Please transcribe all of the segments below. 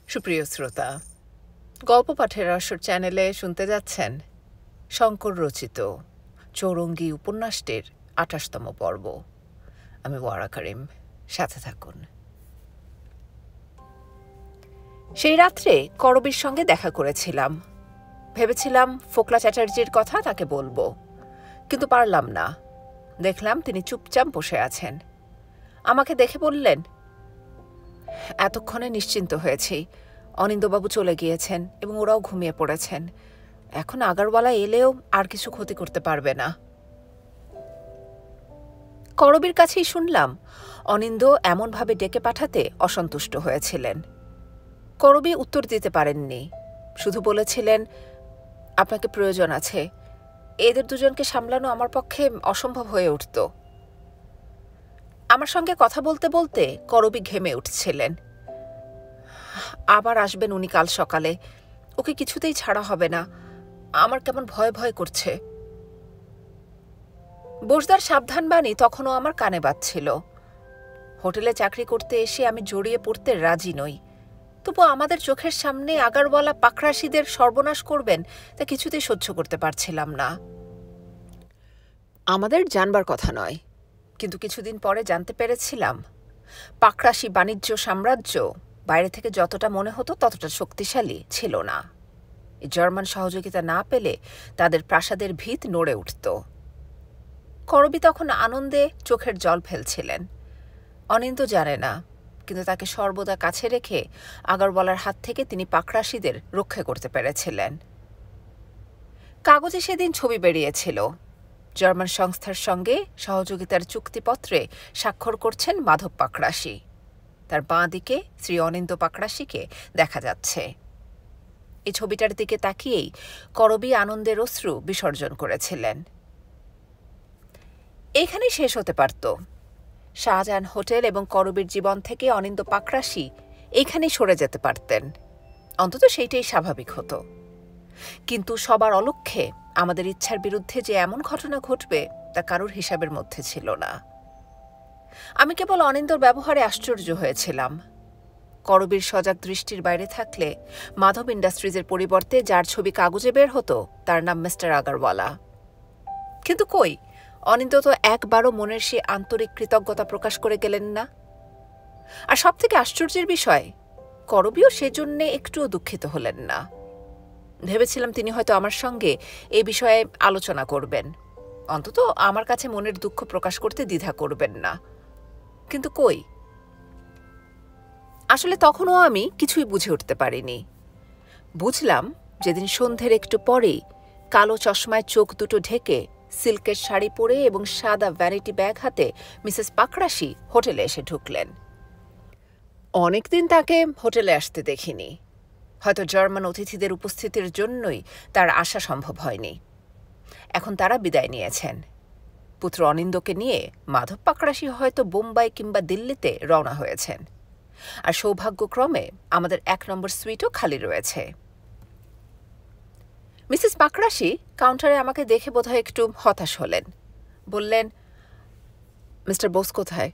সুপ্রিয় শ্রোতা, গল্প পাঠের আসর চ্যানেলে শুনতে যাচ্ছেন শঙ্কর রচিত চৌরঙ্গী উপন্যাসটির ২৮তম পর্ব। আমি ওয়ারা কারিম, সাথে থাকুন। সেই রাত্রে করবীর সঙ্গে দেখা করেছিলাম। ভেবেছিলাম ফোকলা চ্যাটার্জির কথা তাকে বলবো, কিন্তু পারলাম না। দেখলাম তিনি চুপচাপ বসে আছেন। আমাকে দেখে বললেন, এতক্ষণে নিশ্চিন্ত হয়েছি, অনিন্দবাবু চলে গিয়েছেন এবং ওরাও ঘুমিয়ে পড়েছেন। এখন আগারওয়ালা এলেও আর কিছু ক্ষতি করতে পারবে না। করবীর কাছেই শুনলাম অনিন্দ এমনভাবে ডেকে পাঠাতে অসন্তুষ্ট হয়েছিলেন। করবী উত্তর দিতে পারেননি, শুধু বলেছিলেন, আপনাকে প্রয়োজন আছে। এদের দুজনকে সামলানো আমার পক্ষে অসম্ভব হয়ে উঠত। আমার সঙ্গে কথা বলতে বলতে করবী ঘেমে উঠছিলেন। আবার আসবেন উনি কাল সকালে, ওকে কিছুতেই ছাড়া হবে না। আমার কেমন ভয় ভয় করছে। বোসদার সাবধানবাণী তখনও আমার কানে বাজছিল। হোটেলে চাকরি করতে এসে আমি জড়িয়ে পড়তে রাজি নই, তবু আমাদের চোখের সামনে আগারওয়ালা পাকরাশিদের সর্বনাশ করবেন তা কিছুতেই সহ্য করতে পারছিলাম না। আমাদের জানবার কথা নয়, কিন্তু কিছুদিন পরে জানতে পেরেছিলাম পাকরাশি বাণিজ্য সাম্রাজ্য বাইরে থেকে যতটা মনে হতো ততটা শক্তিশালী ছিল না। জার্মান সহযোগিতা না পেলে তাদের প্রাসাদের ভিত নড়ে উঠত। করবী তখন আনন্দে চোখের জল ফেলছিলেন। অনিন্দ জানে না, কিন্তু তাকে সর্বদা কাছে রেখে আগারওয়ালার হাত থেকে তিনি পাকরাশিদের রক্ষা করতে পেরেছিলেন। কাগজে সেদিন ছবি বেরিয়েছিল। জার্মান সংস্থার সঙ্গে সহযোগিতার চুক্তিপত্রে স্বাক্ষর করছেন মাধব পাকরাশি। তার বাঁ দিকে শ্রী অনিন্দ পাকরাশিকে দেখা যাচ্ছে। এই ছবিটার দিকে তাকিয়েই করবী আনন্দের অশ্রু বিসর্জন করেছিলেন। এখানেই শেষ হতে পারত। শাহজাহান হোটেল এবং করবীর জীবন থেকে অনিন্দ পাকরাশি এখানেই সরে যেতে পারতেন। অন্তত সেইটাই স্বাভাবিক হতো। কিন্তু সবার অলক্ষ্যে আমাদের ইচ্ছার বিরুদ্ধে যে এমন ঘটনা ঘটবে তা কারোর হিসাবের মধ্যে ছিল না। আমি কেবল অনিন্দর ব্যবহারে আশ্চর্য হয়েছিলাম। করবীর সজাগ দৃষ্টির বাইরে থাকলে মাধব ইন্ডাস্ট্রিজের পরিবর্তে যার ছবি কাগজে বের হতো তার নাম মিস্টার আগারওয়ালা। কিন্তু কই, অনিন্দ তো একবারও মনের সে আন্তরিক কৃতজ্ঞতা প্রকাশ করে গেলেন না। আর সবথেকে আশ্চর্যের বিষয়, করবীও সেজন্যে একটুও দুঃখিত হলেন না। ভেবেছিলাম তিনি হয়তো আমার সঙ্গে এই বিষয়ে আলোচনা করবেন, অন্তত আমার কাছে মনের দুঃখ প্রকাশ করতে দ্বিধা করবেন না। কিন্তু কই, আসলে তখনও আমি কিছুই বুঝে উঠতে পারিনি। বুঝলাম যেদিন সন্ধ্যের একটু পরেই কালো চশমায় চোখ দুটো ঢেকে সিল্কের শাড়ি পরে এবং সাদা ভ্যানিটি ব্যাগ হাতে মিসেস পাকরাশি হোটেলে এসে ঢুকলেন। অনেকদিন তাকে হোটেলে আসতে দেখিনি। হয়তো জার্মান অতিথিদের উপস্থিতির জন্যই তার আসা সম্ভব হয়নি। এখন তারা বিদায় নিয়েছেন। পুত্র অনিন্দকে নিয়ে মাধব পাকরাশি হয়তো বোম্বাই কিংবা দিল্লিতে রওনা হয়েছেন। আর সৌভাগ্যক্রমে আমাদের ১ নম্বর সুইটও খালি রয়েছে। মিসেস পাকরাশি কাউন্টারে আমাকে দেখে বোধহয় একটু হতাশ হলেন। বললেন, মিস্টার বোস কোথায়?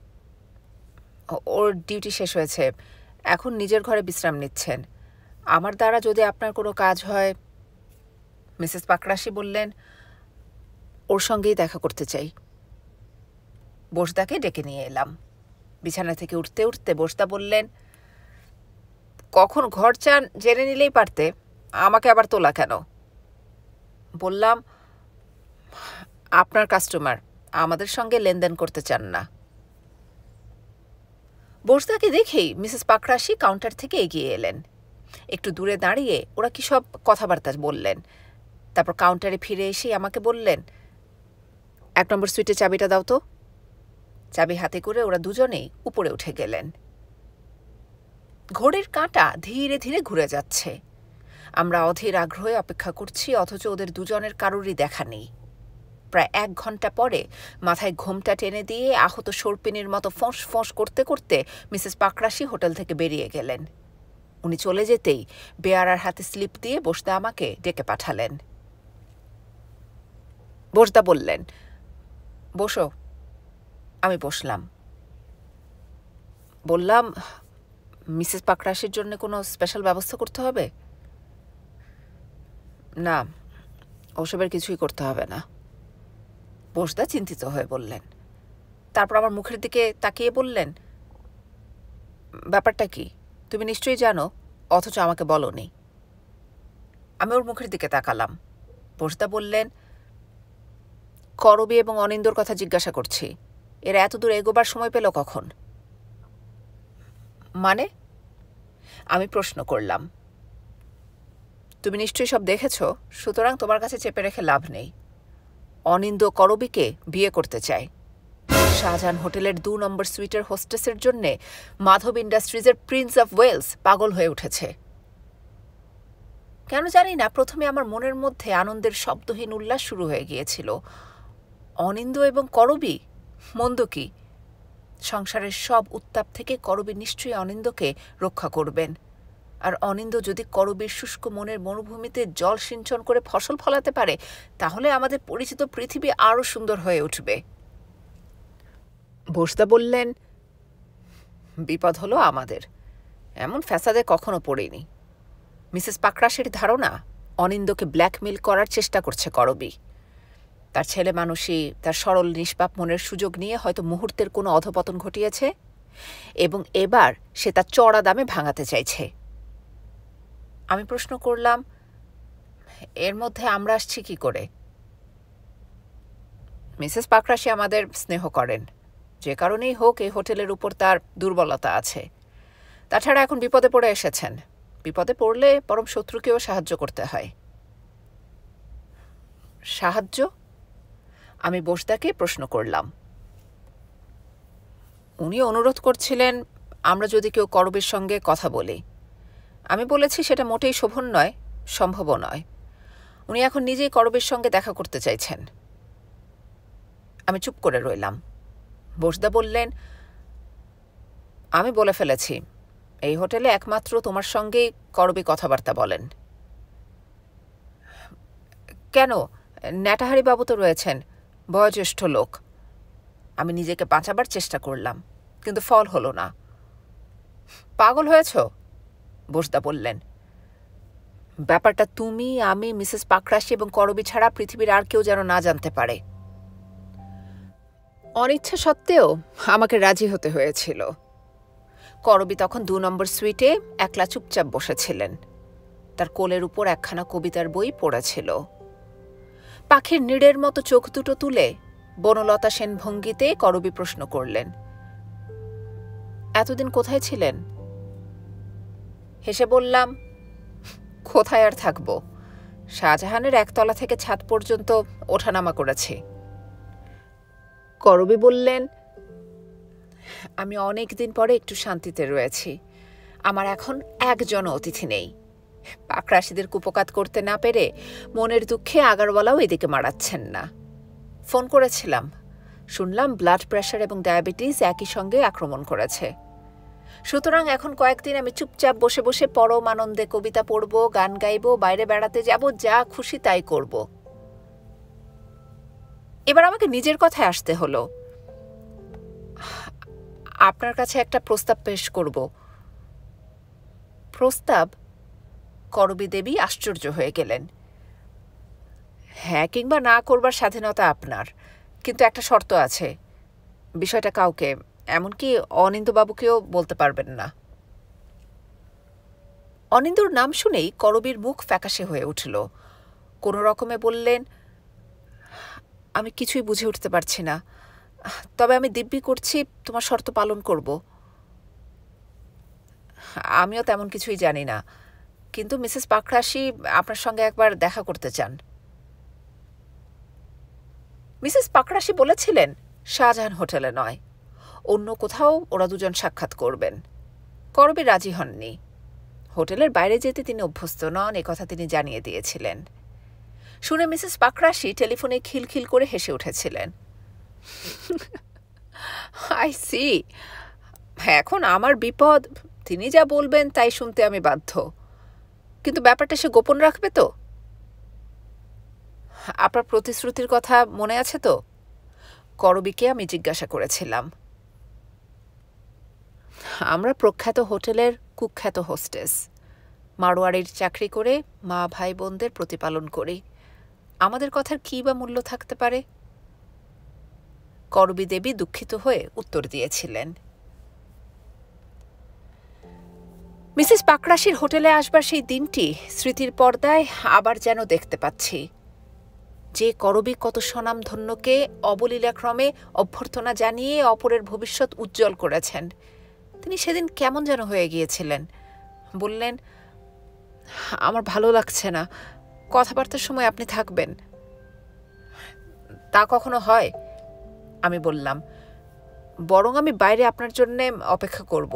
ওর ডিউটি শেষ হয়েছে, এখন নিজের ঘরে বিশ্রাম নিচ্ছেন। আমার দ্বারা যদি আপনার কোনো কাজ হয়। মিসেস পাকরাশি বললেন, ওর সঙ্গেই দেখা করতে চাই। বোসদাকে ডেকে নিয়ে এলাম। বিছানা থেকে উঠতে উঠতে বোসদা বললেন, কখন ঘর চান জেনে নিলেই পারতে, আমাকে আবার তোলা কেন? বললাম, আপনার কাস্টমার, আমাদের সঙ্গে লেনদেন করতে চান না। বোসদাকে দেখেই মিসেস পাকরাশি কাউন্টার থেকে এগিয়ে এলেন। একটু দূরে দাঁড়িয়ে ওরা কি সব কথাবার্তা বললেন। তারপর কাউন্টারে ফিরে এসে আমাকে বললেন, ১ নম্বর সুইটে চাবিটা দাও তো। চাবি হাতে করে ওরা দুজনেই উপরে উঠে গেলেন। ঘড়ির কাঁটা ধীরে ধীরে ঘুরে যাচ্ছে। আমরা অধীর আগ্রহে অপেক্ষা করছি, অথচ ওদের দুজনের কারোরই দেখা নেই। প্রায় ১ ঘন্টা পরে মাথায় ঘোমটা টেনে দিয়ে আহত সর্পিনীর মতো ফোঁস ফোঁস করতে করতে মিসেস পাকরাশি হোটেল থেকে বেরিয়ে গেলেন। উনি চলে যেতেই বেয়ারার হাতে স্লিপ দিয়ে বোসদা আমাকে ডেকে পাঠালেন। বোসদা বললেন, বসো। আমি বসলাম। বললাম, মিসেস পাকরাশির জন্য কোনো স্পেশাল ব্যবস্থা করতে হবে? না, ওসবের কিছুই করতে হবে না, বোসদা চিন্তিত হয়ে বললেন। তারপর আমার মুখের দিকে তাকিয়ে বললেন, ব্যাপারটা কি তুমি নিশ্চয়ই জানো, অথচ আমাকে বলোনি। আমি ওর মুখের দিকে তাকালাম। বোসদা বললেন, করবী এবং অনিন্দর কথা জিজ্ঞাসা করছি। এরা এতদূর এগোবার সময় পেল কখন? মানে? আমি প্রশ্ন করলাম। তুমি নিশ্চয়ই সব দেখেছ, সুতরাং তোমার কাছে চেপে রেখে লাভ নেই। অনিন্দ করবীকে বিয়ে করতে চায়। শাহজাহান হোটেলের 2 নম্বর সুইটের হোস্টেসের জন্যে মাধব ইন্ডাস্ট্রিজের প্রিন্স অফ ওয়েলস পাগল হয়ে উঠেছে। কেন জানি না, প্রথমে আমার মনের মধ্যে আনন্দের শব্দহীন উল্লাস শুরু হয়ে গিয়েছিল। অনিন্দ এবং করবী, মন্দ কি? সংসারের সব উত্তাপ থেকে করবী নিশ্চয়ই অনিন্দকে রক্ষা করবেন, আর অনিন্দ যদি করবীর শুষ্ক মনের মরুভূমিতে জল সিঞ্চন করে ফসল ফলাতে পারে, তাহলে আমাদের পরিচিত পৃথিবী আরও সুন্দর হয়ে উঠবে। বোসদা বললেন, বিপদ হলো আমাদের, এমন ফ্যাসাদে কখনো পড়েনি। মিসেস পাকরাশির ধারণা অনিন্দকে ব্ল্যাকমেইল করার চেষ্টা করছে করবী। তার ছেলে মানুষই তার সরল নিষ্পাপ মনের সুযোগ নিয়ে হয়তো মুহূর্তের কোনো অধপতন ঘটিয়েছে, এবং এবার সে তার চড়া দামে ভাঙাতে চাইছে। আমি প্রশ্ন করলাম, এর মধ্যে আমরা আসছি কি করে? মিসেস পাকরাশি আমাদের স্নেহ করেন, যে কারণেই হোক এই হোটেলের উপর তার দুর্বলতা আছে। তাছাড়া এখন বিপদে পড়ে এসেছেন, বিপদে পড়লে পরম শত্রুকেও সাহায্য করতে হয়। সাহায্য? আমি বোসদাকে প্রশ্ন করলাম। উনি অনুরোধ করছিলেন আমরা যদি কেউ করবীর সঙ্গে কথা বলি। আমি বলেছি সেটা মোটেই শোভন নয়, সম্ভবও নয়। উনি এখন নিজেই করবীর সঙ্গে দেখা করতে চাইছেন। আমি চুপ করে রইলাম। বোসদা বললেন, আমি বলে ফেলেছি এই হোটেলে একমাত্র তোমার সঙ্গেই করবী কথাবার্তা বলেন। কেন? ন্যাটাহারি বাবু তো রয়েছেন, বয়োজ্যেষ্ঠ লোক। আমি নিজেকে বাঁচাবার চেষ্টা করলাম, কিন্তু ফল হলো না। পাগল হয়েছ? বোসদা বললেন, ব্যাপারটা তুমি, আমি, মিসেস পাকরাশি এবং করবী ছাড়া পৃথিবীর আর কেউ যেন না জানতে পারে। অনিচ্ছা সত্ত্বেও আমাকে রাজি হতে হয়েছিল। করবী তখন 2 নম্বর সুইটে একলা চুপচাপ বসেছিলেন। তার কোলের উপর একখানা কবিতার বই পড়েছিল। পাখির নীড়ের মতো চোখ দুটো তুলে বনলতা সেন ভঙ্গিতে করবী প্রশ্ন করলেন, এতদিন কোথায় ছিলেন? হেসে বললাম, কোথায় আর থাকব, শাহজাহানের একতলা থেকে ছাদ পর্যন্ত ওঠানামা করেছি। করবী বললেন, আমি অনেক দিন পরে একটু শান্তিতে রয়েছি। আমার এখন একজনও অতিথি নেই। পাকরাশিদের কুপকাত করতে না পেরে মনের দুঃখে আগারওয়ালাও এদিকে মারাচ্ছেন না। ফোন করেছিলাম, শুনলাম ব্লাড প্রেশার এবং ডায়াবেটিস একই সঙ্গে আক্রমণ করেছে। সুতরাং এখন কয়েকদিন আমি চুপচাপ বসে বসে পরম আনন্দে কবিতা পড়ব, গান গাইব, বাইরে বেড়াতে যাব, যা খুশি তাই করব। এবার আমাকে নিজের কথায় আসতে হলো। আপনার কাছে একটা প্রস্তাব পেশ করব। প্রস্তাব? করবী দেবী আশ্চর্য হয়ে গেলেন। হ্যাঁ কিংবা না করবার স্বাধীনতা আপনার, কিন্তু একটা শর্ত আছে। বিষয়টা কাউকে, এমনকি অনিন্দবাবুকেও বলতে পারবেন না। অনিন্দর নাম শুনেই করবীর মুখ ফ্যাকাশে হয়ে উঠল। কোনো রকমে বললেন, আমি কিছুই বুঝে উঠতে পারছি না, তবে আমি দিব্যি করছি তোমার শর্ত পালন করব। আমিও তেমন কিছুই জানি না, কিন্তু মিসেস পাকরাশি আপনার সঙ্গে একবার দেখা করতে চান। মিসেস পাকরাশি বলেছিলেন শাহজাহান হোটেলে নয়, অন্য কোথাও ওরা দুজন সাক্ষাৎ করবেন। করবী রাজি হননি। হোটেলের বাইরে যেতে তিনি অভ্যস্ত নন, একথা তিনি জানিয়ে দিয়েছিলেন। শুনে মিসেস পাকরাশি টেলিফোনে খিলখিল করে হেসে উঠেছিলেন। আই সি, এখন আমার বিপদ, তিনি যা বলবেন তাই শুনতে আমি বাধ্য। কিন্তু ব্যাপারটা সে গোপন রাখবে তো? আপনার প্রতিশ্রুতির কথা মনে আছে তো? করবীকে আমি জিজ্ঞাসা করেছিলাম। আমরা প্রখ্যাত হোটেলের কুখ্যাত হোস্টেস। মারোয়ারির চাকরি করে মা ভাই বোনদের প্রতিপালন করি। আমাদের কথার কী বা মূল্য থাকতে পারে? করবী দেবী দুঃখিত হয়ে উত্তর দিয়েছিলেন, মিসেস পাকরাশির হোটেলে আসবার সেই দিনটি স্মৃতির পর্দায় আবার যেন দেখতে পাচ্ছি। যে করবী কত স্বনামধন্যকে অবলীলাক্রমে অভ্যর্থনা জানিয়ে অপরের ভবিষ্যৎ উজ্জ্বল করেছেন, তিনি সেদিন কেমন যেন হয়ে গিয়েছিলেন। বললেন, আমার ভালো লাগছে না, কথাবার্তার সময় আপনি থাকবেন। তা কখনো হয়? আমি বললাম, বরং আমি বাইরে আপনার জন্য অপেক্ষা করব।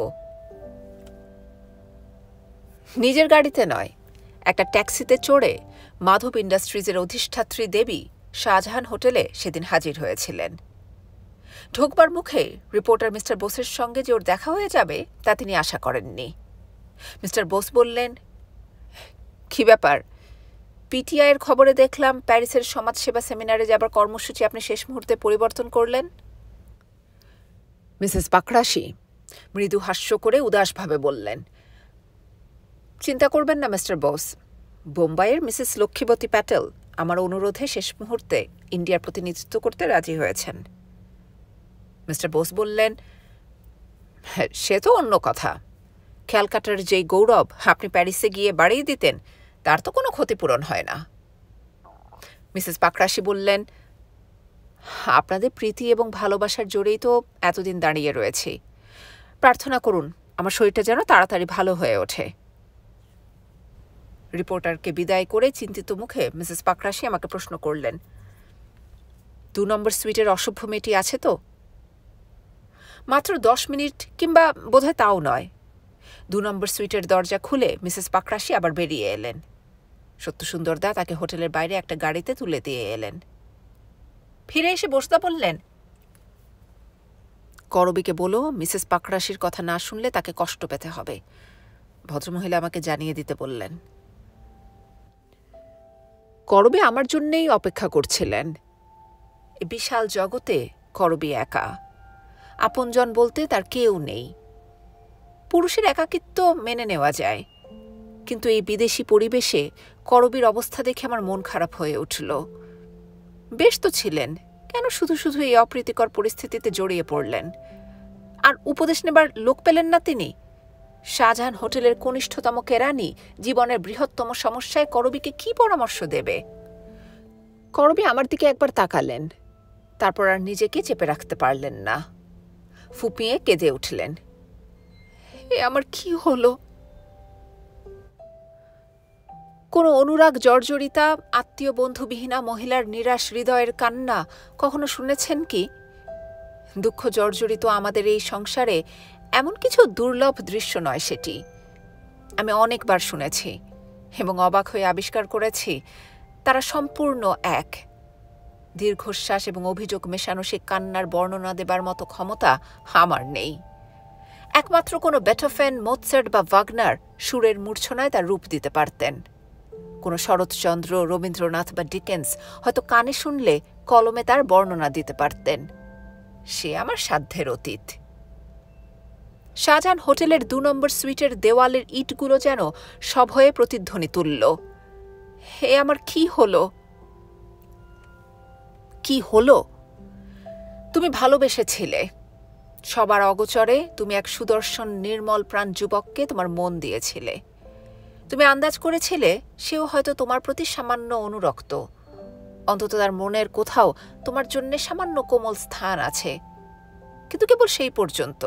নিজের গাড়িতে নয়, একটা ট্যাক্সিতে চড়ে মাধব ইন্ডাস্ট্রিজের অধিষ্ঠাত্রী দেবী শাহজাহান হোটেলে সেদিন হাজির হয়েছিলেন। ঢোকবার মুখে রিপোর্টার মিস্টার বোসের সঙ্গে যে ওর দেখা হয়ে যাবে তা তিনি আশা করেননি। মিস্টার বোস বললেন, কি ব্যাপার? পিটিআইয়ের খবরে দেখলাম প্যারিসের সমাজসেবা সেমিনারে যাবার কর্মসূচি আপনি শেষ মুহূর্তে পরিবর্তন করলেন। মিসেস পাকরাশি মৃদু হাস্য করে উদাসভাবে বললেন, চিন্তা করবেন না মিস্টার বোস, বোম্বাইয়ের মিসেস লক্ষ্মীবতী প্যাটেল আমার অনুরোধে শেষ মুহূর্তে ইন্ডিয়ার প্রতিনিধিত্ব করতে রাজি হয়েছেন। মিস্টার বোস বললেন, সে তো অন্য কথা। ক্যালকাটার যেই গৌরব আপনি প্যারিসে গিয়ে বাড়িয়ে দিতেন, তার তো কোনো ক্ষতিপূরণ হয় না। মিসেস পাকরাশি বললেন, আপনাদের প্রীতি এবং ভালোবাসার জোরেই তো এতদিন দাঁড়িয়ে রয়েছি। প্রার্থনা করুন আমার শরীরটা যেন তাড়াতাড়ি ভালো হয়ে ওঠে। রিপোর্টারকে বিদায় করে চিন্তিত মুখে মিসেস পাকরাশি আমাকে প্রশ্ন করলেন, 2 নম্বর সুইটের অসভ্য মেয়েটি আছে তো? মাত্র 10 মিনিট, কিংবা বোধহয় তাও নয়। 2 নম্বর সুইটের দরজা খুলে মিসেস পাকরাশি আবার বেরিয়ে এলেন। সত্যসুন্দরদা তাকে হোটেলের বাইরে একটা গাড়িতে তুলে দিয়ে এলেন। ফিরে এসে বসদা বললেন, করবীকে বলো মিসেস পাকরাশির কথা না শুনলে তাকে কষ্ট পেতে হবে। ভদ্রমহিলা আমাকে জানিয়ে দিতে বললেন। করবী আমার জন্যেই অপেক্ষা করছিলেন। এ বিশাল জগতে করবী একা, আপনজন বলতে তার কেউ নেই। পুরুষের একাকিত্ব মেনে নেওয়া যায়, কিন্তু এই বিদেশি পরিবেশে করবীর অবস্থা দেখে আমার মন খারাপ হয়ে উঠল। বেশ তো ছিলেন, কেন শুধু শুধু এই অপ্রীতিকর পরিস্থিতিতে জড়িয়ে পড়লেন? আর উপদেশ নেবার লোক পেলেন না তিনি? শাহজাহান হোটেলের কনিষ্ঠতম কেরানি জীবনের বৃহত্তম সমস্যায় করবীকে কি পরামর্শ দেবে? করবী আমার দিকে একবার তাকালেন, তারপর আর নিজেকে চেপে রাখতে পারলেন না। ফুপিয়ে কেঁদে উঠলেন, এ আমার কি হলো? কোনো অনুরাগ জর্জরিতা আত্মীয় বন্ধুবিহীনা মহিলার নিরাশ হৃদয়ের কান্না কখনো শুনেছেন কি? দুঃখ জর্জরিত আমাদের এই সংসারে এমন কিছু দুর্লভ দৃশ্য নয় সেটি। আমি অনেকবার শুনেছি এবং অবাক হয়ে আবিষ্কার করেছি তারা সম্পূর্ণ এক। দীর্ঘশ্বাস এবং অভিযোগ মেশানো সে কান্নার বর্ণনা দেবার মতো ক্ষমতা আমার নেই। একমাত্র কোনো বেথোফেন, মোৎসার্ট বা ওয়াগনার সুরের মূর্ছনায় তার রূপ দিতে পারতেন। কোনো শরৎচন্দ্র, রবীন্দ্রনাথ বা ডিকেন্স হয়তো কানে শুনলে কলমে তার বর্ণনা দিতে পারতেন। সে আমার সাধ্যের অতীত। শাহজাহান হোটেলের 2 নম্বর সুইটের দেওয়ালের ইটগুলো যেন সভয়ে প্রতিধ্বনি তুলল। হে আমার কি হলো? কি হলো? তুমি ভালোবেসেছিলে। সবার অগোচরে তুমি এক সুদর্শন নির্মল প্রাণ যুবককে তোমার মন দিয়েছিলে। তুমি আন্দাজ করেছিলে সেও হয়তো তোমার প্রতি সামান্য অনুরক্ত, অন্তত তার মনের কোথাও তোমার জন্য সামান্য কোমল স্থান আছে, কিন্তু কেবল সেই পর্যন্ত।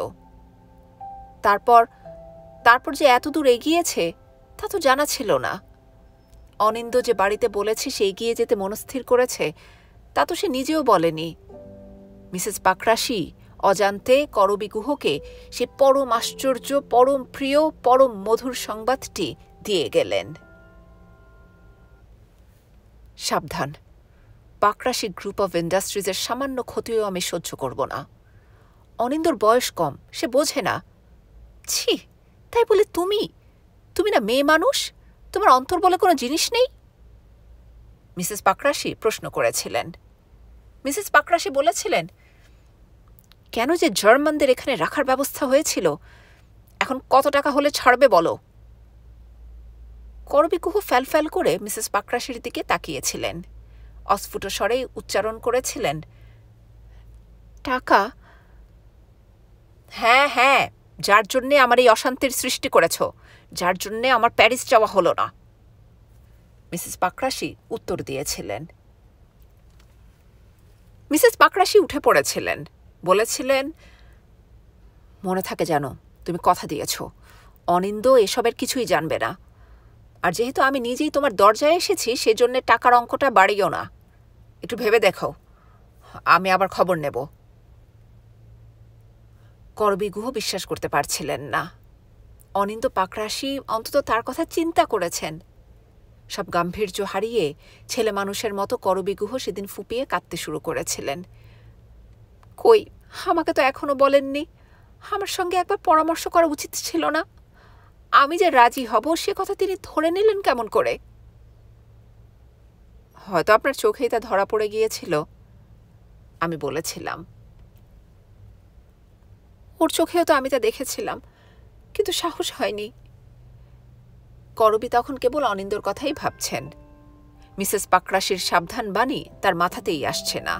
তারপর যে এতদূর এগিয়েছে তা তো জানা ছিল না। অনিন্দ যে বাড়িতে বলেছে সে এগিয়ে যেতে মনস্থির করেছে তা তো সে নিজেও বলেনি। মিসেস পাকরাশি অজান্তে করবী গুহকে সে পরম আশ্চর্য, পরম প্রিয়, পরম মধুর সংবাদটি দিয়ে গেলেন। সাবধান, পাকরাশি গ্রুপ অব ইন্ডাস্ট্রিজের সামান্য ক্ষতিও আমি সহ্য করব না। অনিন্দর বয়স কম, সে বোঝে না। ছি, তাই বলে তুমি না মেয়ে মানুষ? তোমার অন্তর বলে কোনো জিনিস নেই? মিসেস পাকরাশি প্রশ্ন করেছিলেন। মিসেস পাকরাশি বলেছিলেন, কেন যে জার্মানদের এখানে রাখার ব্যবস্থা হয়েছিল, এখন কত টাকা হলে ছাড়বে বলো। করবী গুহ ফ্যাল করে মিসেস পাকরাশির দিকে তাকিয়েছিলেন। অস্ফুট স্বরে উচ্চারণ করেছিলেন, টাকা? হ্যাঁ হ্যাঁ, যার জন্যে আমার এই অশান্তির সৃষ্টি করেছ, যার জন্যে আমার প্যারিস যাওয়া হলো না। মিসেস পাকরাশি উত্তর দিয়েছিলেন। মিসেস পাকরাশি উঠে পড়েছিলেন, বলেছিলেন, মনে থাকে জানো, তুমি কথা দিয়েছ অনিন্দ এসবের কিছুই জানবে না। আর যেহেতু আমি নিজেই তোমার দরজায় এসেছি, সেজন্য টাকার অঙ্কটা বাড়িও না। একটু ভেবে দেখো, আমি আবার খবর নেব। করবী গুহ বিশ্বাস করতে পারছিলেন না। অনিন্দ পাকরাশি অন্তত তার কথা চিন্তা করেছেন। সব গাম্ভীর্য হারিয়ে ছেলে মানুষের মতো করবী গুহ সেদিন ফুপিয়ে কাঁদতে শুরু করেছিলেন। কই, আমাকে তো এখনো বলেননি। আমার সঙ্গে একবার পরামর্শ করা উচিত ছিল না? আমি যে রাজি হব সে কথা তিনি ধরে নিলেন কেমন করে? হয়তো আপনার চোখেই তা ধরা পড়ে গিয়েছিল, আমি বলেছিলাম। ওর চোখেও তো আমি তা দেখেছিলাম, কিন্তু সাহস হয়নি। করবী তখন কেবল অনিন্দর কথাই ভাবছেন। মিসেস পাকরাশির সাবধান বাণী তার মাথাতেই আসছে না।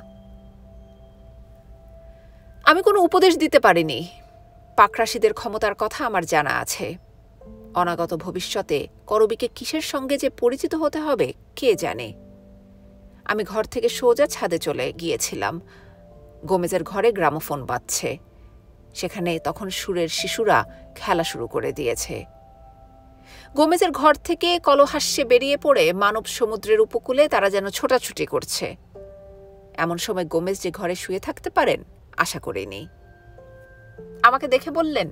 আমি কোনো উপদেশ দিতে পারিনি। পাকরাশিদের ক্ষমতার কথা আমার জানা আছে। অনাগত ভবিষ্যতে করবীকে কিসের সঙ্গে যে পরিচিত হতে হবে কে জানে। আমি ঘর থেকে সোজা ছাদে চলে গিয়েছিলাম। গোমেজের ঘরে গ্রামোফোন বাজছে। সেখানে তখন সুরের শিশুরা খেলা শুরু করে দিয়েছে। গোমেজের ঘর থেকে কলহাস্যে বেরিয়ে পড়ে মানব সমুদ্রের উপকূলে তারা যেন ছোটাছুটি করছে। এমন সময় গোমেজ যে ঘরে শুয়ে থাকতে পারেন আশা করিনি। আমাকে দেখে বললেন,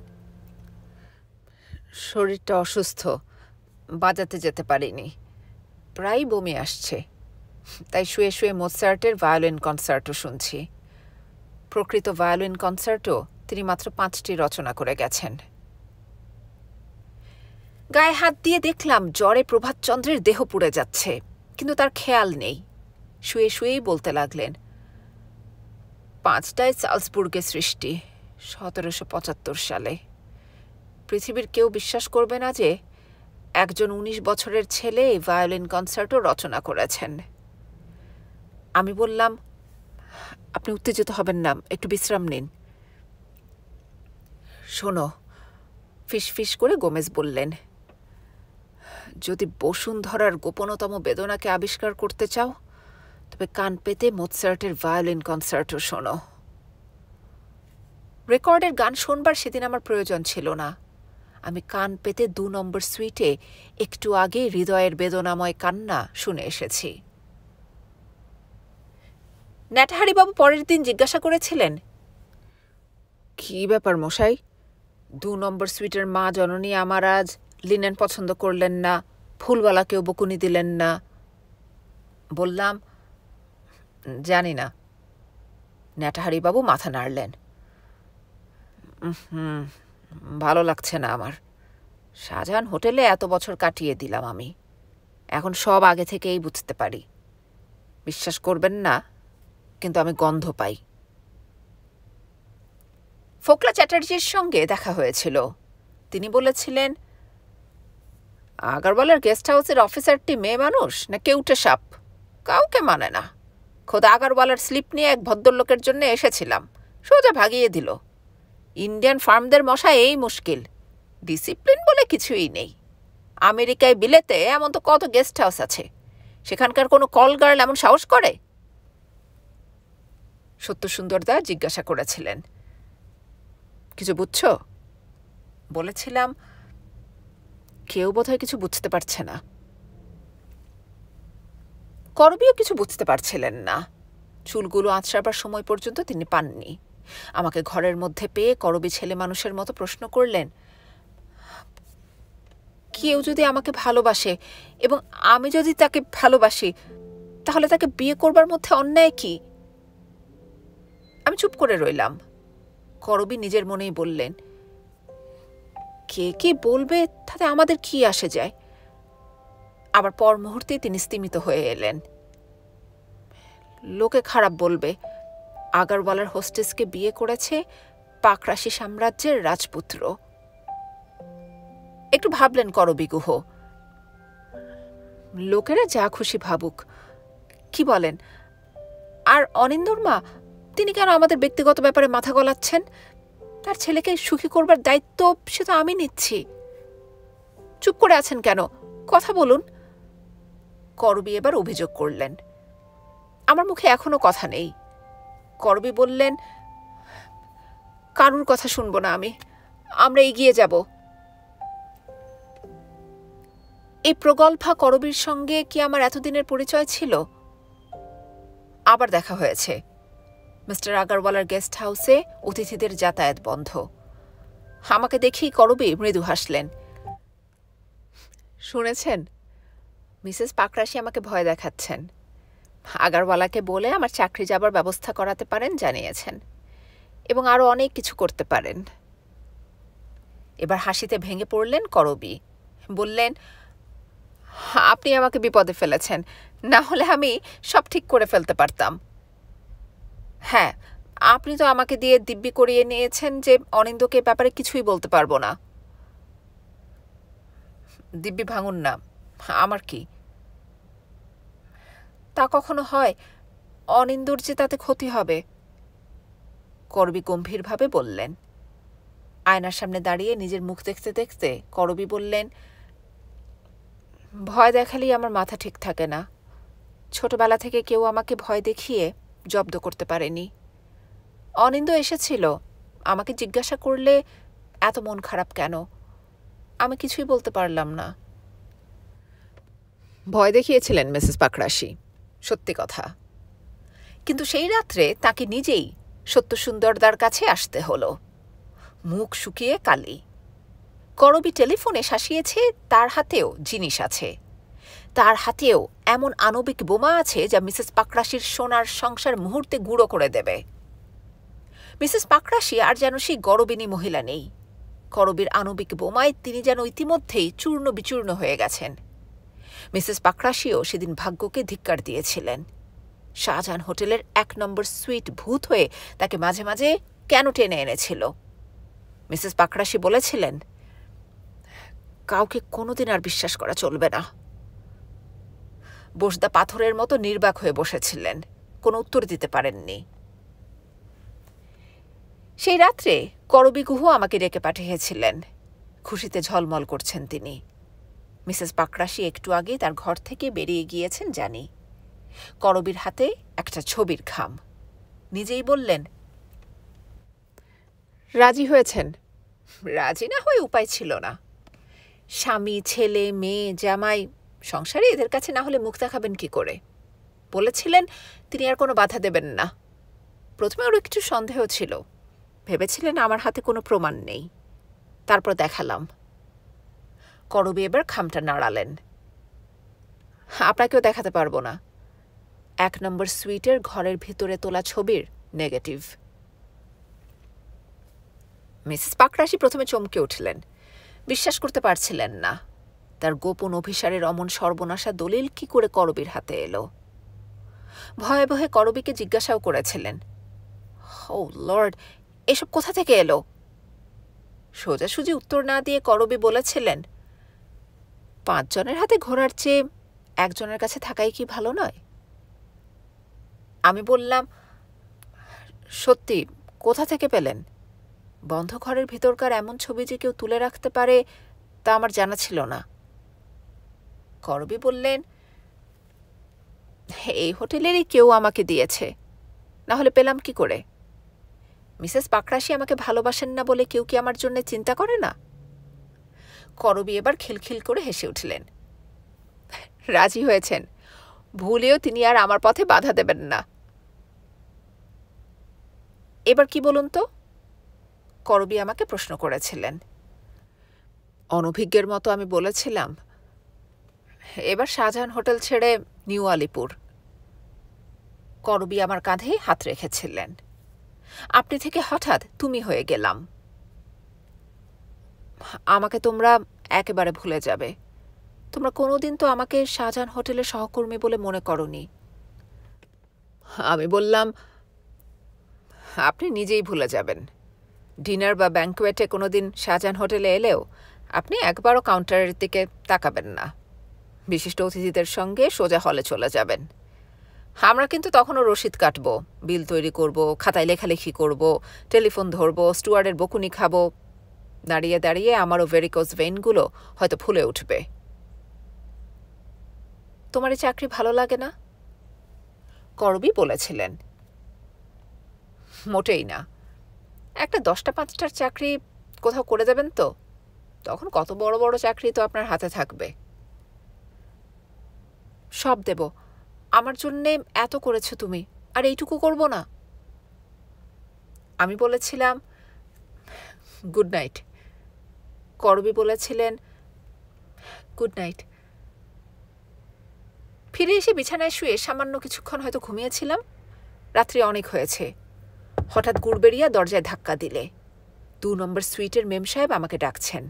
শরীরটা অসুস্থ, বাজাতে যেতে পারিনি, প্রায় বমি আসছে, তাই শুয়ে শুয়ে মোৎসার্টের ভায়োলিন কনসার্টও শুনছি। প্রকৃত ভায়োলিন কনসার্টও তিনি মাত্র 5টি রচনা করে গেছেন। গায়ে হাত দিয়ে দেখলাম জ্বরে প্রভাতচন্দ্রের দেহ পুড়ে যাচ্ছে, কিন্তু তার খেয়াল নেই। শুয়ে শুয়েই বলতে লাগলেন, 5টায় সালসবুর্গে সৃষ্টি, 1775 সালে। পৃথিবীর কেউ বিশ্বাস করবে না যে একজন 19 বছরের ছেলে এই ভায়োলিন কনসার্টও রচনা করেছেন। আমি বললাম, আপনি উত্তেজিত হবেন না, একটু বিশ্রাম নিন। শোনো, ফিসফিস করে গোমেজ বললেন, যদি বসুন্ধরার গোপনতম বেদনাকে আবিষ্কার করতে চাও, তবে কান পেতে মোৎসার্টের ভায়োলিন কনসার্টও শোনো। রেকর্ডের গান শোনবার সেদিন আমার প্রয়োজন ছিল না। আমি কান পেতে 2 নম্বর সুইটে একটু আগে হৃদয়ের বেদনাময় কান্না শুনে এসেছি। নেটাহারিবাবু পরের দিন জিজ্ঞাসা করেছিলেন, কি ব্যাপার মশাই, 2 নম্বর সুইটের মা জননী আমার আজ লিনেন পছন্দ করলেন না, ফুলওয়ালাকেও বকুনি দিলেন না? বললাম, জানি না। নেটাহারিবাবু মাথা নাড়লেন। ভালো লাগছে না আমার। শাহজাহান হোটেলে এত বছর কাটিয়ে দিলাম আমি, এখন সব আগে থেকেই বুঝতে পারি। বিশ্বাস করবেন না, কিন্তু আমি গন্ধ পাই। ফোকলা চ্যাটার্জির সঙ্গে দেখা হয়েছিল। তিনি বলেছিলেন, আগারওয়ালের গেস্ট হাউসের অফিসারটি মেয়ে মানুষ না কেউটে সাপ, কাউকে মানে না। খোদা আগারওয়ালের স্লিপ নিয়ে এক ভদ্রলোকের জন্য এসেছিলাম, সোজা ভাগিয়ে দিল। ইন্ডিয়ান ফার্মদের মশা এই মুশকিল, ডিসিপ্লিন বলে কিছুই নেই। আমেরিকায় বিলেতে এমন তো কত গেস্ট হাউস আছে, সেখানকার কোনো কল গার্ল এমন সাহস করে? সত্যসুন্দরদা জিজ্ঞাসা করেছিলেন, কিছু বুঝছ? বলেছিলাম, কেউ বোধহয় কিছু বুঝতে পারছে না। করবীও কিছু বুঝতে পারছিলেন না। চুলগুলো আঁচড়াবার সময় পর্যন্ত তিনি পাননি। আমাকে ঘরের মধ্যে পেয়ে করবী ছেলে মানুষের মতো প্রশ্ন করলেন, কেউ যদি আমাকে ভালোবাসে এবং আমি যদি তাকে ভালোবাসি, তাহলে তাকে বিয়ে করবার মধ্যে অন্যায় কি? আমি চুপ করে রইলাম। করবী নিজের মনেই বললেন, কে কি বলবে তাতে আমাদের কি আসে যায়? আবার পর মুহূর্তে তিনি স্তিমিত হয়ে এলেন। লোকে খারাপ বলবে, আগারওয়ালার হোস্টেসকে বিয়ে করেছে পাকরাশি সাম্রাজ্যের রাজপুত্র। একটু ভাবলেন করবী গুহ। লোকেরা যা খুশি ভাবুক, কি বলেন? আর অনিন্দর মা, তিনি কেন আমাদের ব্যক্তিগত ব্যাপারে মাথা গলাচ্ছেন? তার ছেলেকে সুখী করবার দায়িত্ব সে তো আমি নিচ্ছি। চুপ করে আছেন কেন? কথা বলুন। করবী এবার অভিযোগ করলেন। আমার মুখে এখনো কথা নেই। করবী বললেন, কারুর কথা শুনবো না আমি, আমরা এগিয়ে যাব। এই প্রগল্ভা করবীর সঙ্গে কি আমার এতদিনের পরিচয় ছিল? আবার দেখা হয়েছে। মিস্টার আগারওয়ালার গেস্ট হাউসে অতিথিদের যাতায়াত বন্ধ। আমাকে দেখেই করবী মৃদু হাসলেন। শুনেছেন, মিসেস পাকরাশি আমাকে ভয় দেখাচ্ছেন। আগারওয়ালাকে বলে আমার চাকরি যাবার ব্যবস্থা করাতে পারেন জানিয়েছেন, এবং আরও অনেক কিছু করতে পারেন। এবার হাসিতে ভেঙে পড়লেন করবী। বললেন, আপনি আমাকে বিপদে ফেলেছেন, না হলে আমি সব ঠিক করে ফেলতে পারতাম। হ্যাঁ, আপনি তো আমাকে দিয়ে দিব্যি করিয়ে নিয়েছেন যে অনিন্দকে ব্যাপারে কিছুই বলতে পারবো না। দিব্যি ভাঙুন না, আমার কি? তা কখনো হয়? অনিন্দর যে তাতে ক্ষতি হবে। করবী গম্ভীরভাবে বললেন। আয়নার সামনে দাঁড়িয়ে নিজের মুখ দেখতে দেখতে করবী বললেন, ভয় দেখালেই আমার মাথা ঠিক থাকে না। ছোটবেলা থেকে কেউ আমাকে ভয় দেখিয়ে জব্দ করতে পারেনি। অনিন্দ এসেছিল, আমাকে জিজ্ঞাসা করলে এত মন খারাপ কেন? আমি কিছুই বলতে পারলাম না। ভয় দেখিয়েছিলেন মিসেস পাকরাশি, সত্যি কথা। কিন্তু সেই রাত্রে তাকে নিজেই সত্যসুন্দরদার কাছে আসতে হলো, মুখ শুকিয়ে কালি। করবী টেলিফোনে শাসিয়েছে তার হাতেও জিনিস আছে, তার হাতেও এমন আণবিক বোমা আছে যা মিসেস পাকরাশির সোনার সংসার মুহূর্তে গুঁড়ো করে দেবে। মিসেস পাকরাশি আর যেন সেই গরবিনী মহিলা নেই। করবীর আণবিক বোমায় তিনি যেন ইতিমধ্যেই চূর্ণ বিচূর্ণ হয়ে গেছেন। মিসেস পাকরাশিও সেদিন ভাগ্যকে ধিক্কার দিয়েছিলেন। শাহজাহান হোটেলের 1 নম্বর সুইট ভূত হয়ে তাকে মাঝে মাঝে কেন টেনে এনেছিল। মিসেস পাকরাশি বলেছিলেন, কাউকে কোনোদিন আর বিশ্বাস করা চলবে না। বসদা পাথরের মতো নির্বাক হয়ে বসেছিলেন, কোনো উত্তর দিতে পারেননি। সেই রাত্রে করবী গুহ আমাকে ডেকে পাঠিয়েছিলেন। খুশিতে ঝলমল করছেন তিনি। মিসেস পাকরাশি একটু আগে তার ঘর থেকে বেরিয়ে গিয়েছেন জানি। করবীর হাতে একটা ছবির খাম। নিজেই বললেন, রাজি হয়েছেন? রাজি না হয়ে উপায় ছিল না। স্বামী, ছেলে, মেয়ে, জামাই, সংসারে এদের কাছে না হলে মুখ দেখাবেন কি করে? বলেছিলেন তিনি আর কোনো বাধা দেবেন না। প্রথমে ওর একটু সন্দেহ ছিল, ভেবেছিলেন আমার হাতে কোনো প্রমাণ নেই। তারপর দেখালাম। করবী এবার খামটা নাড়ালেন। আপনাকেও দেখাতে পারবো না। 1 নম্বর সুইটের ঘরের ভিতরে তোলা ছবির নেগেটিভ। মিসেস পাকরাশি প্রথমে চমকে উঠলেন, বিশ্বাস করতে পারছিলেন না। তার গোপন অভিসারের অমন সর্বনাশা দলিল কি করে করবীর হাতে এলো। ভয়ে ভয়ে করবীকে জিজ্ঞাসাও করেছিলেন, ও লর্ড, এসব কোথা থেকে এলো? সোজাসুজি উত্তর না দিয়ে করবী বলেছিলেন, 5 জনের হাতে ঘোরার চেয়ে একজনের কাছে থাকাই কি ভালো নয়? আমি বললাম, সত্যি, কোথা থেকে পেলেন? বন্ধ ঘরের ভিতরকার এমন ছবি যে কেউ তুলে রাখতে পারে তা আমার জানা ছিল না। করবী বললেন, এই হোটেলেরই কেউ আমাকে দিয়েছে, না হলে পেলাম কি করে? মিসেস পাকরাশি আমাকে ভালোবাসেন না বলে কেউ কি আমার জন্য চিন্তা করে না? করবী এবার খিলখিল করে হেসে উঠলেন। রাজি হয়েছেন, ভুলেও তিনি আর আমার পথে বাধা দেবেন না। এবার কি বলুন তো? করবী আমাকে প্রশ্ন করেছিলেন। অনভিজ্ঞের মতো আমি বলেছিলাম, এবার শাহজাহান হোটেল ছেড়ে নিউ আলিপুর। করবী আমার কাঁধে হাত রেখেছিলেন। আপনি থেকে হঠাৎ তুমি হয়ে গেলাম। আমাকে তোমরা একেবারে ভুলে যাবে। তোমরা কোনোদিন তো আমাকে শাহজাহান হোটেলের সহকর্মী বলে মনে করনি। আমি বললাম, আপনি নিজেই ভুলে যাবেন। ডিনার বা ব্যাঙ্কোয়েটে কোনোদিন শাহজাহান হোটেলে এলেও আপনি একবারও কাউন্টারের দিকে তাকাবেন না। বিশিষ্ট অতিথিদের সঙ্গে সোজা হলে চলে যাবেন। আমরা কিন্তু তখনও রসিদ কাটব, বিল তৈরি করব, খাতায় লেখালেখি করব, টেলিফোন ধরব, স্টুয়ার্ডের বকুনি খাব। দাঁড়িয়ে দাঁড়িয়ে আমারও ভেরিকোজ ভেইনগুলো হয়তো ফুলে উঠবে। তোমার এই চাকরি ভালো লাগে না? করবি বলেছিলেন। মোটেই না। একটা 10টা-5টার চাকরি কোথাও করে দেবেন তো? তখন কত বড় বড় চাকরি তো আপনার হাতে থাকবে। সব দেব। আমার জন্যে এত করেছো তুমি, আর এইটুকু করব না? আমি বলেছিলাম গুড নাইট। করবি বলেছিলেন গুড নাইট। ফিরে এসে বিছানায় শুয়ে সামান্য কিছুক্ষণ হয়তো ঘুমিয়েছিলাম। রাত্রি অনেক হয়েছে। হঠাৎ গুড়বেড়িয়া দরজায় ধাক্কা দিলে। 2 নম্বর সুইটের মেম সাহেব আমাকে ডাকছেন।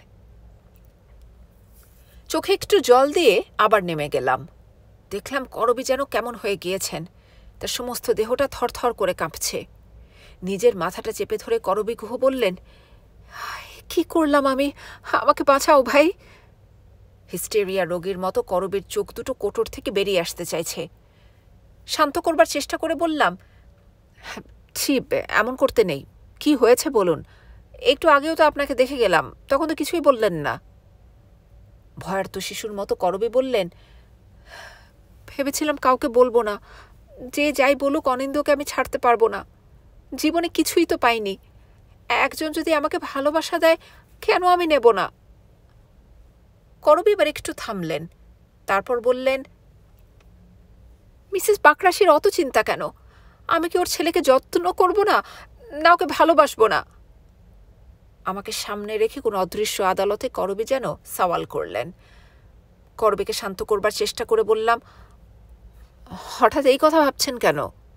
চোখে একটু জল দিয়ে আবার নেমে গেলাম। দেখলাম করবি যেন কেমন হয়ে গিয়েছেন। তার সমস্ত দেহটা থরথর করে কাঁপছে। নিজের মাথাটা চেপে ধরে করবি গুহ বললেন, কি করলাম আমি? আমাকে বাঁচাও ভাই। হিস্টেরিয়া রোগীর মতো করবির চোখ দুটো কোটর থেকে বেরিয়ে আসতে চাইছে। শান্ত করবার চেষ্টা করে বললাম, ছি, এমন করতে নেই। কি হয়েছে বলুন। একটু আগেও তো আপনাকে দেখে গেলাম, তখন তো কিছুই বললেন না। ভয়ার্ত শিশুর মতো করবি বললেন, ভেবেছিলাম কাউকে বলবো না। যে যাই বলুক, অনিন্দকে আমি ছাড়তে পারবো না। জীবনে কিছুই তো পাইনি। একজন যদি আমাকে ভালোবাসা দেয়, কেন আমি নেব না? করবি এবার একটু থামলেন। তারপর বললেন, মিসেস বাকরাশির অত চিন্তা কেন? আমি কি ওর ছেলেকে যত্ন করব না, না ওকে ভালোবাসবো না? আমাকে সামনে রেখে কোন অদৃশ্য আদালতে করবি যেন সওয়াল করলেন। করবিকে শান্ত করবার চেষ্টা করে বললাম, হঠাৎ এই কথা ভাবছেন কেন?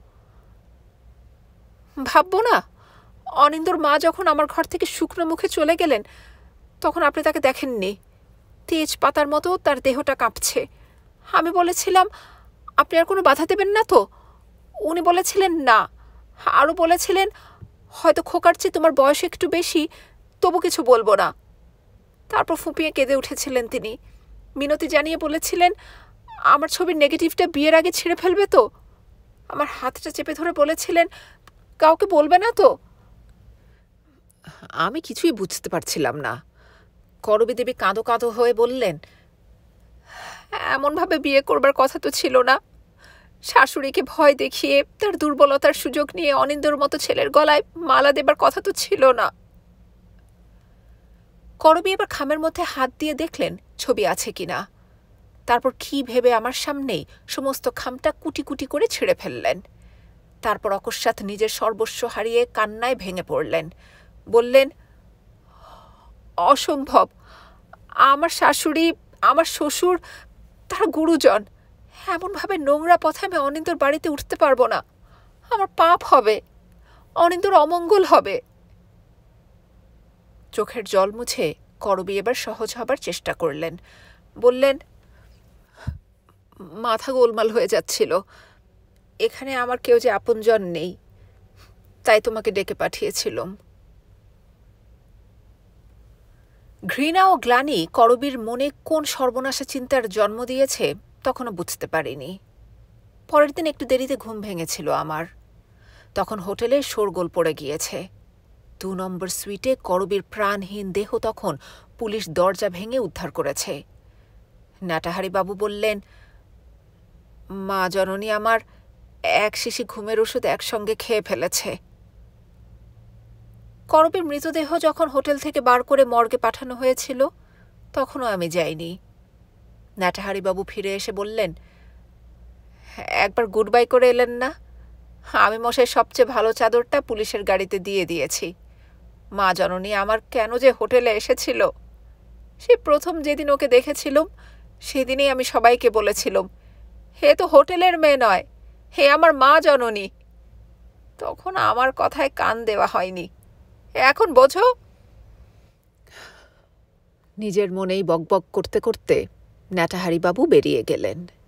ভাববো না? অনিন্দর মা যখন আমার ঘর থেকে শুকনো মুখে চলে গেলেন, তখন আপনি তাকে দেখেননি। তেজ পাতার মতো তার দেহটা কাঁপছে। আমি বলেছিলাম, আপনি আর কোনো বাধা দেবেন না তো? উনি বলেছিলেন না। আরও বলেছিলেন, হয়তো খোকার চেয়ে তোমার বয়স একটু বেশি, তবু কিছু বলবো না। তারপর ফুঁপিয়ে কেঁদে উঠেছিলেন তিনি। মিনতি জানিয়ে বলেছিলেন, আমার ছবির নেগেটিভটা বিয়ের আগে ছিঁড়ে ফেলবে তো? আমার হাতটা চেপে ধরে বলেছিলেন, কাউকে বলবে না তো? আমি কিছুই বুঝতে পারছিলাম না। করবি দেবী কাঁদো কাঁদো হয়ে বললেন, এমনভাবে বিয়ে করবার কথা তো ছিল না। শাশুড়িকে ভয় দেখিয়ে তার দুর্বলতার সুযোগ নিয়ে অনিন্দর মতো ছেলের গলায় মালা দেবার কথা তো ছিল না। করবি এবার খামের মধ্যে হাত দিয়ে দেখলেন ছবি আছে কিনা। তারপর কি ভেবে আমার সামনেই সমস্ত খামটা কুটি কুটি করে ছিঁড়ে ফেললেন। তারপর অকস্মাৎ নিজের সর্বস্ব হারিয়ে কান্নায় ভেঙে পড়লেন। বললেন, অসম্ভব। আমার শাশুড়ি, আমার শ্বশুর, তারা গুরুজন। এমনভাবে নোংরা পথে আমি অনিন্দর বাড়িতে উঠতে পারবো না। আমার পাপ হবে, অনিন্দর অমঙ্গল হবে। চোখের জল মুছে করবি এবার সহজ হবার চেষ্টা করলেন। বললেন, মাথা গোলমাল হয়ে যাচ্ছিল। এখানে আমার কেউ যে আপনজন নেই, তাই তোমাকে ডেকে পাঠিয়েছিলাম। ঘৃণা ও গ্লানি করবির মনে কোন সর্বনাশা চিন্তার জন্ম দিয়েছে তখনও বুঝতে পারিনি। পরের দিন একটু দেরিতে ঘুম ভেঙেছিল আমার। তখন হোটেলে শোরগোল পড়ে গিয়েছে। 2 নম্বর সুইটে করবির প্রাণহীন দেহ তখন পুলিশ দরজা ভেঙে উদ্ধার করেছে। নাটাহারি বাবু বললেন, মা জননী আমার 1 শিশি ঘুমের ওষুধ একসঙ্গে খেয়ে ফেলেছে। করবির মৃতদেহ যখন হোটেল থেকে বার করে মর্গে পাঠানো হয়েছিল, তখনও আমি যাইনি। নাটাহারি বাবু ফিরে এসে বললেন, একবার গুড বাই করে এলেন না? আমি মশাই সবচেয়ে ভালো চাদরটা পুলিশের গাড়িতে দিয়ে দিয়েছি। মা জননী আমার কেন যে হোটেলে এসেছিল, সে প্রথম যেদিন ওকে দেখেছিলাম সেদিনই আমি সবাইকে বলেছিলাম, হে তো হোটেলের মেয়ে নয়, হে আমার মা জননী। তখন আমার কথায় কান দেওয়া হয়নি। এখন বোঝো? নিজের মনেই বকবক করতে করতে নাটাহারি বাবু বেরিয়ে গেলেন।